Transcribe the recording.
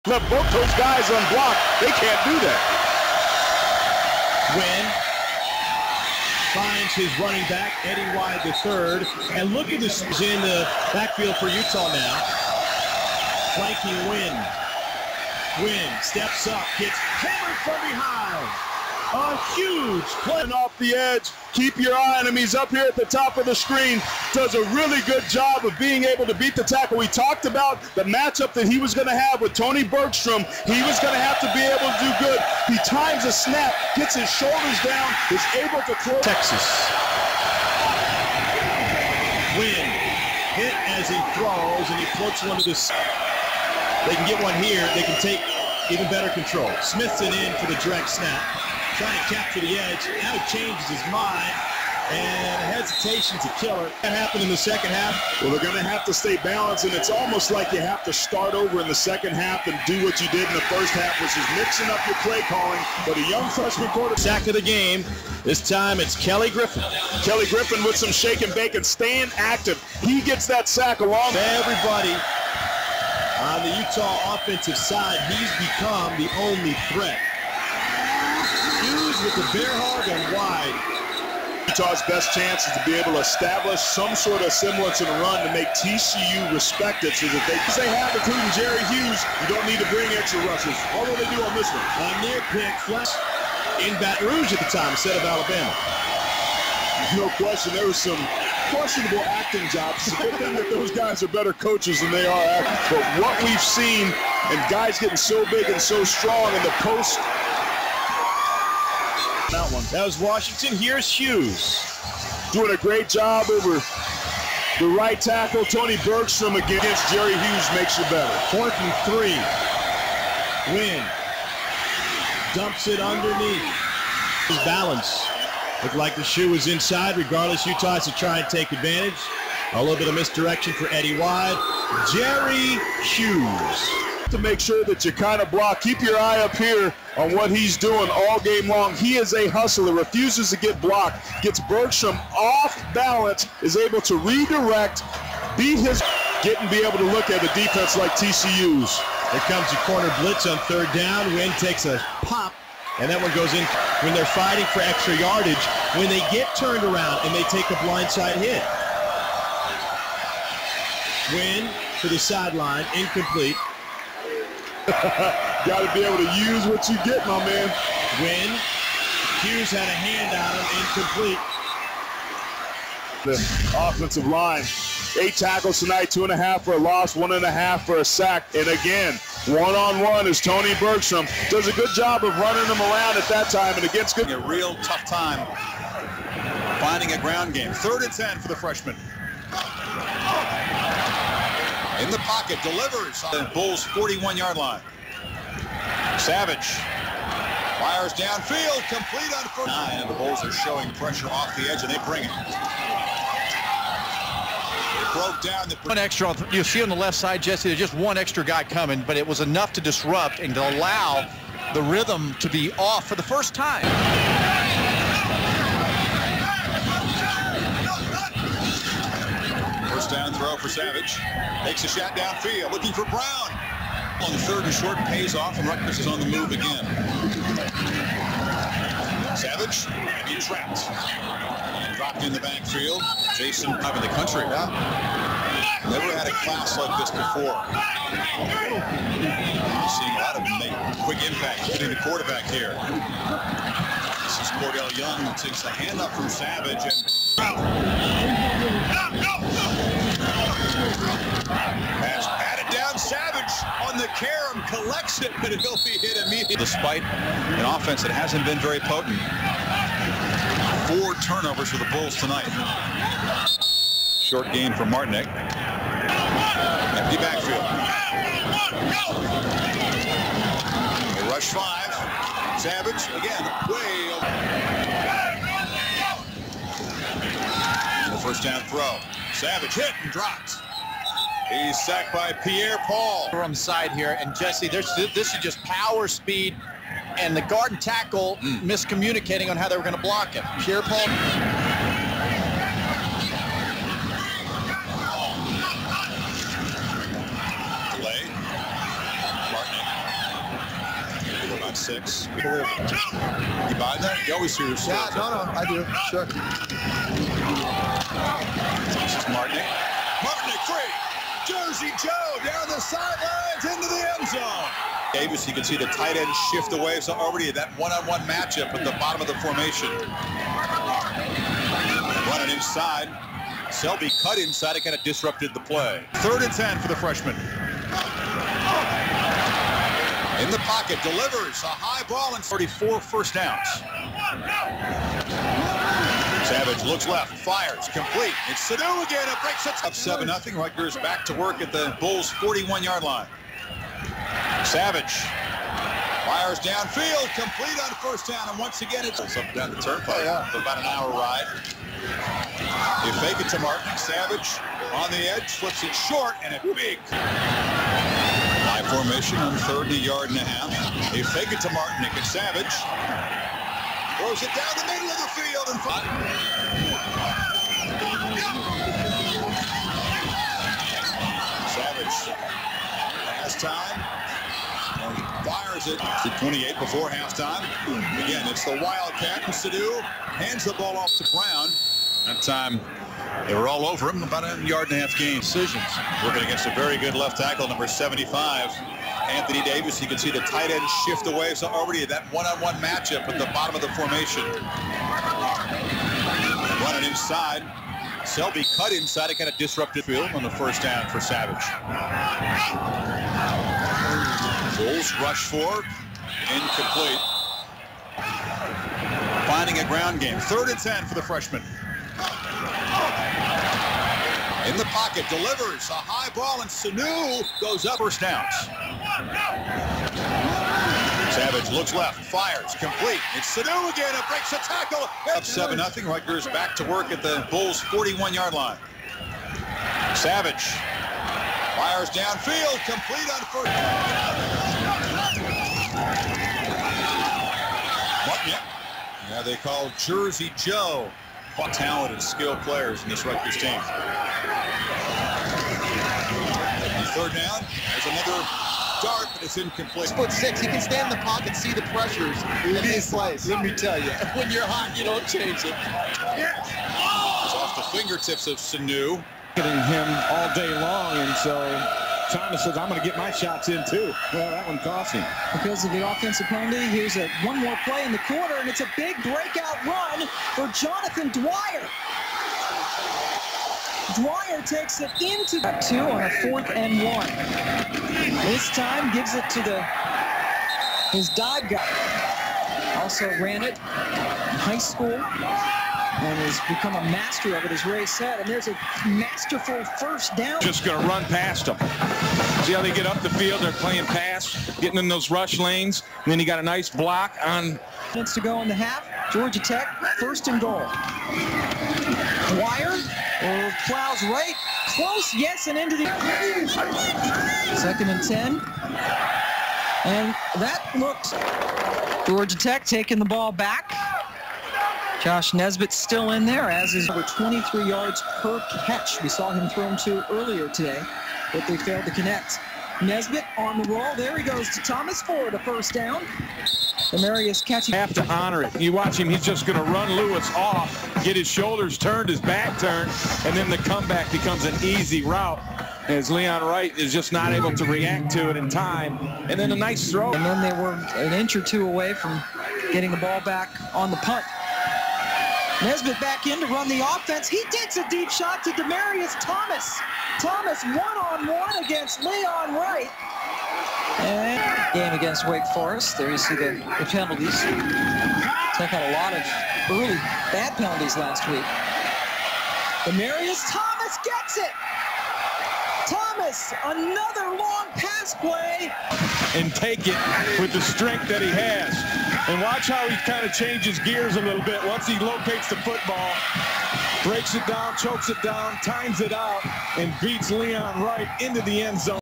Left both those guys unblocked. They can't do that. Wynn finds his running back, Eddie Wide III. And look at this in the backfield for Utah now. Flanking Wynn. Wynn steps up, gets hammered from behind. A huge play off the edge. Keep your eye on him. He's up here at the top of the screen. Does a really good job of being able to beat the tackle. We talked about the matchup that he was going to have with Tony Bergstrom. He was going to have to be able to do good. He times a snap, gets his shoulders down, is able to close. Texas. Wynn hit as he throws, and he floats one to this. They can get one here. They can take even better control. Smithson in for the direct snap. Trying to capture the edge. Now he changes his mind. And hesitation to kill it. That happened in the second half. Well, they're going to have to stay balanced, and it's almost like you have to start over in the second half and do what you did in the first half, which is mixing up your play calling. But a young freshman quarterback. Sack of the game. This time it's Kelly Griffin. Kelly Griffin with some shake and bake and staying active. He gets that sack along. Everybody on the Utah offensive side, he's become the only threat. Hughes with the bear hug and wide. Utah's best chance is to be able to establish some sort of semblance in a run to make TCU respect it, so that they have, including Jerry Hughes, you don't need to bring extra rushes. Although they do on this one. A near pick flash in Baton Rouge at the time instead of Alabama. No question, there was some questionable acting jobs. It's a good thing that those guys are better coaches than they are acting. But what we've seen, and guys getting so big and so strong in the post. That was Washington. Here's Hughes. Doing a great job over the right tackle. Tony Bergstrom against Jerry Hughes makes you better. 4th and 3. Wynn dumps it underneath. His balance. Looked like the shoe was inside. Regardless, Utah has to try and take advantage. A little bit of misdirection for Eddie Wide. Jerry Hughes. To make sure that you kind of block. Keep your eye up here on what he's doing all game long. He is a hustler, refuses to get blocked, gets Bergstrom off balance, is able to redirect, beat his, be able to look at a defense like TCU's. Here comes the corner blitz on 3rd down. Wynn takes a pop, and that one goes in when they're fighting for extra yardage. When they get turned around and they take a blindside hit. Wynn to the sideline, incomplete. Got to be able to use what you get, my man. Wynn. Hughes had a hand on him, incomplete. The offensive line, 8 tackles tonight, 2.5 for a loss, 1.5 for a sack. And again, one-on-one is Tony Bergstrom. Does a good job of running them around at that time, and against good. A real tough time finding a ground game. 3rd and 10 for the freshman. In the pocket, delivers on the Bulls' 41-yard line. Savage fires downfield, complete on 1st. 9, and the Bulls are showing pressure off the edge, and they bring it. They broke down the. One extra, you see on the left side, Jesse, there's just one extra guy coming, but it was enough to disrupt and to allow the rhythm to be off for the first time. First down throw for Savage. Takes a shot downfield, looking for Brown. On the 3rd and short, pays off, and Rutgers is on the move again. Savage, and he trapped. And dropped in the backfield. Jason up in the country. Never had a class like this before. Seeing a lot of them make quick impact, hitting the quarterback here. This is Cordell Young, who takes the handoff from Savage, and pass batted down. Savage on the carom, collects it, but it'll be hit immediately. Despite an offense that hasn't been very potent. 4 turnovers for the Bulls tonight. Short gain for Martinek. Empty backfield. They rush 5. Savage again, way over. And the first down throw. Savage hit and dropped. He's sacked by Pierre Paul. We're on the side here, and Jesse, this is just power, speed, and the guard and tackle miscommunicating on how they were going to block him. Pierre Paul. Delay. Martin 6. You buy that? You always hear yourself. Yeah, no, I do. Sure. This is Martinick. Martinick free. Jersey Joe down the sidelines into the end zone. Davis, you can see the tight end shift away. So already that one-on-one matchup at the bottom of the formation. Running inside. Selby cut inside. It kind of disrupted the play. 3rd and 10 for the freshman. In the pocket, delivers a high ball and 34 first downs. Savage looks left, fires, complete. It's Sanu again. It breaks it up 7-0. Rutgers back to work at the Bulls' 41-yard line. Savage fires downfield, complete on first down, and once again it's up down the turnpike for about an hour ride. They fake it to Martin. Savage on the edge, flips it short, and a big high formation on 3rd and a yard and a half. They fake it to Martin and Savage throws it down the middle of the field and Savage has time and fires it to 28 before halftime. Again, it's the Wildcat. Sadu hands the ball off to Brown. That time they were all over him. About a yard and a half gain. Decisions. Working against a very good left tackle, number 75. Anthony Davis, you can see the tight end shift away. So already that one-on-one matchup at the bottom of the formation. Running inside. Selby cut inside. It kind of disrupted field on the first down for Savage. Bulls rush forward. Incomplete. Finding a ground game. 3rd and 10 for the freshman. In the pocket, delivers a high ball, and Sanu goes up. First downs. Savage looks left, fires, complete. It's Sanu again. It breaks a tackle. Up 7-0. Rutgers back to work at the Bulls' 41-yard line. Savage fires downfield, complete on first. Yeah, they call Jersey Joe. Talented, skilled players in this Rutgers team. 3rd down. There's another dart, but it's incomplete. 6'6", he can stand in the pocket, see the pressures in these plays. Let me tell you, when you're hot, you don't change it. It's off the fingertips of Sanu. Hitting him all day long, and so Thomas says, I'm going to get my shots in too. Well, that one cost him. Because of the offensive penalty, here's one more play in the quarter, and it's a big breakout run for Jonathan Dwyer. Dwyer takes it into 2 on a 4th and 1. This time gives it to his dive guy. Also ran it in high school and has become a master of it, as Ray said. And there's a masterful first down. Just going to run past them. See how they get up the field? They're playing pass, getting in those rush lanes. And then he got a nice block on. Minutes to go in the half. Georgia Tech, 1st and goal. Dwyer plows right, close, yes, and into the 2nd and 10. And that looks Georgia Tech taking the ball back. Josh Nesbitt still in there, as is over 23 yards per catch. We saw him thrown to earlier today, but they failed to connect. Nesbitt on the roll. There he goes to Thomas for the first down. Demarius catching. Have to honor it. You watch him, he's just going to run Lewis off, get his shoulders turned, his back turned, and then the comeback becomes an easy route as Leon Wright is just not able to react to it in time. And then a nice throw. And then they were an inch or two away from getting the ball back on the punt. Nesbitt back in to run the offense. He takes a deep shot to Demarius Thomas. Thomas one-on-one against Leon Wright. And game against Wake Forest. There you see the penalties. Tech had a lot of early bad penalties last week. Demarius Thomas gets it. Thomas, another long pass play. And take it with the strength that he has. And watch how he kind of changes gears a little bit once he locates the football. Breaks it down, chokes it down, times it out, and beats Leon Wright into the end zone.